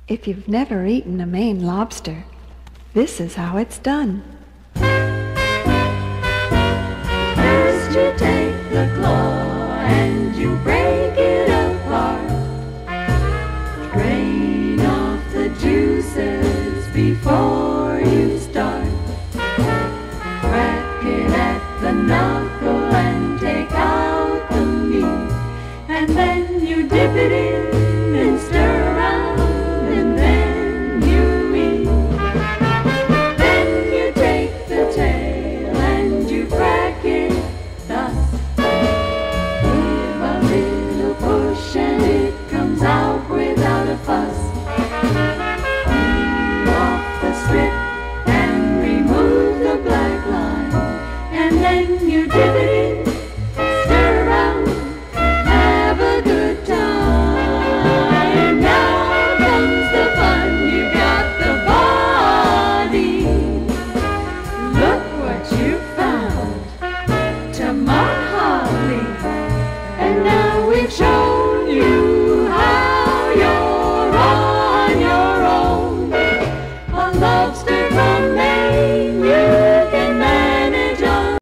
If you've never eaten a Maine lobster, this is how it's done. First you take the claw and you break it apart. Drain off the juices before you start. Crack it at the knuckle and take out the meat. And then you dip it in and stir around, and then you eat. Then you take the tail and you crack it thus. Give a little push and it comes out without a fuss. Peel off the strip and remove the black line, and then you dip it in, stir around, have a good time. Now comes the fun, you got the body. Look what you found, tamale. And now we've shown